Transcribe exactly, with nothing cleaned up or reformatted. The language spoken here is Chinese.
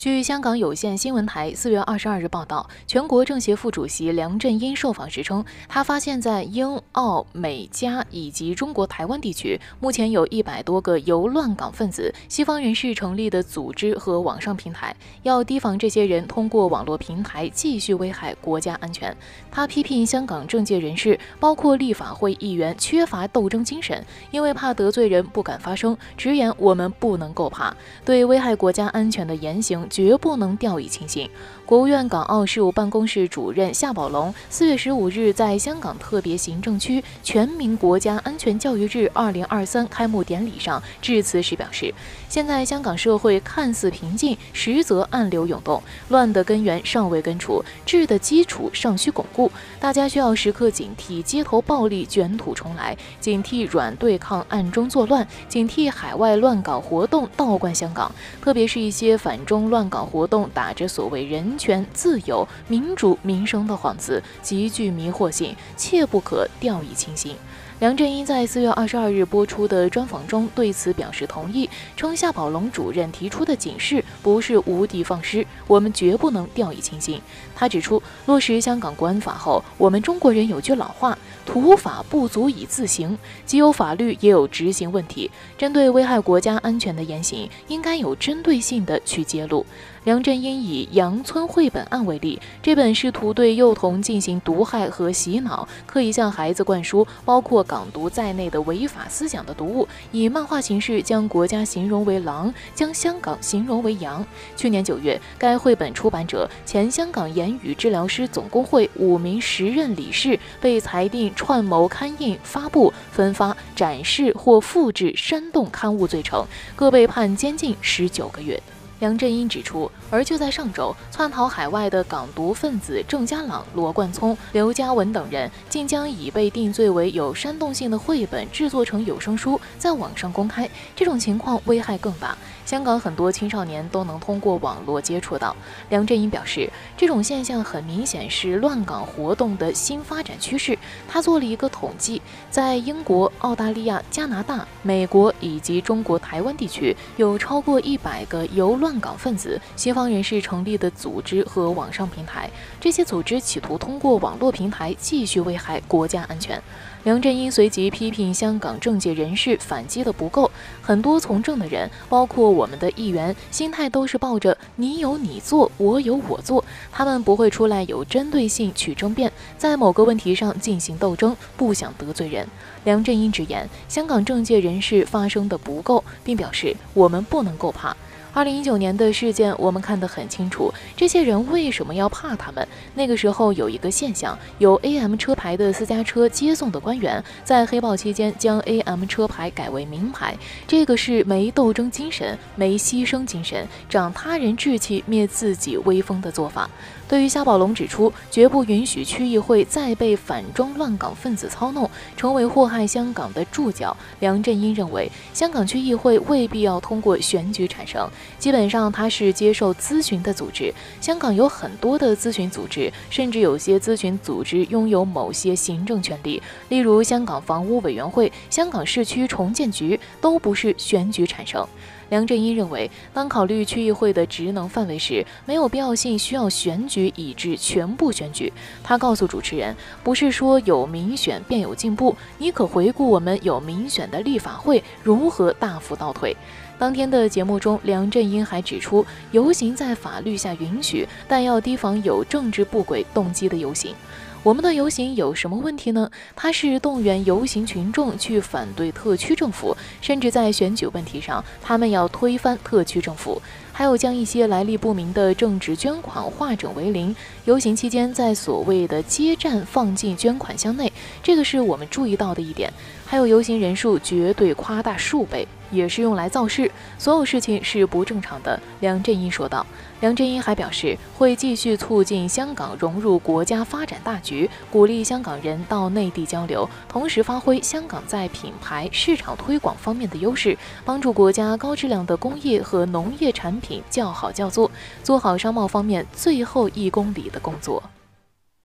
据香港有线新闻台四月二十二日报道，全国政协副主席梁振英受访时称，他发现在英、澳、美、加以及中国台湾地区，目前有一百多个由乱港分子、西方人士成立的组织和网上平台，要提防这些人通过网络平台继续危害国家安全。他批评香港政界人士，包括立法会议员，缺乏斗争精神，因为怕得罪人不敢发声，直言我们不能够怕，对危害国家安全的言行绝不能掉以轻心。国务院港澳事务办公室主任夏宝龙四月十五日在香港特别行政区全民国家安全教育日二零二三开幕典礼上致辞时表示，现在香港社会看似平静，实则暗流涌动，乱的根源尚未根除，治的基础尚需巩固，大家需要时刻警惕街头暴力卷土重来，警惕软对抗暗中作乱，警惕海外乱港活动倒灌香港，特别是一些反中乱港活动打着所谓人权、自由、民主、民生的幌子，极具迷惑性，切不可掉以轻心。梁振英在四月二十二日播出的专访中对此表示同意，称夏宝龙主任提出的警示不是无的放矢，我们绝不能掉以轻心。他指出，落实香港国安法后，我们中国人有句老话，土法不足以自行，既有法律也有执行问题，针对危害国家安全的言行，应该有针对性的去揭露。梁振英以杨村绘本案为例，这本试图对幼童进行毒害和洗脑，刻意向孩子灌输包括港独在内的违法思想的读物，以漫画形式将国家形容为狼，将香港形容为羊。去年九月，该绘本出版者前香港言语治疗师总工会五名时任理事被裁定串谋刊印、发布、分发、展示或复制煽动刊物罪成，各被判监禁十九个月。梁振英指出，而就在上周，窜逃海外的港独分子郑家朗、罗冠聪、刘家文等人，竟将已被定罪为有煽动性的绘本制作成有声书，在网上公开。这种情况危害更大，香港很多青少年都能通过网络接触到。梁振英表示，这种现象很明显是乱港活动的新发展趋势。他做了一个统计，在英国、澳大利亚、加拿大、美国以及中国台湾地区，有超过一百个由乱港分子、西方人士成立的组织和网上平台，这些组织企图通过网络平台继续危害国家安全。梁振英随即批评香港政界人士反击的不够，很多从政的人，包括我们的议员，心态都是抱着你有你做，我有我做，他们不会出来有针对性去争辩，在某个问题上进行斗争，不想得罪人。梁振英直言，香港政界人士发声的不够，并表示我们不能够怕。二零一九年的事件，我们看得很清楚，这些人为什么要怕他们？那个时候有一个现象，有 A M 车牌的私家车接送的官员，在黑暴期间将 A M 车牌改为名牌，这个是没斗争精神、没牺牲精神、长他人志气、灭自己威风的做法。对于夏宝龙指出，绝不允许区议会再被反中乱港分子操弄，成为祸害香港的注脚。梁振英认为，香港区议会未必要通过选举产生，基本上它是接受咨询的组织。香港有很多的咨询组织，甚至有些咨询组织拥有某些行政权利，例如香港房屋委员会、香港市区重建局，都不是选举产生。梁振英认为，当考虑区议会的职能范围时，没有必要性需要选举以致全部选举。他告诉主持人，不是说有民选便有进步，你可回顾我们有民选的立法会如何大幅倒退。当天的节目中，梁振英还指出，游行在法律下允许，但要提防有政治不轨动机的游行。我们的游行有什么问题呢？它是动员游行群众去反对特区政府，甚至在选举问题上，他们要推翻特区政府，还有将一些来历不明的政治捐款化整为零。游行期间，在所谓的街站放进捐款箱内，这个是我们注意到的一点。还有游行人数绝对夸大数倍，也是用来造势，所有事情是不正常的。梁振英说道。梁振英还表示，会继续促进香港融入国家发展大局，鼓励香港人到内地交流，同时发挥香港在品牌、市场推广方面的优势，帮助国家高质量的工业和农业产品叫好叫座，做好商贸方面最后一公里的工作。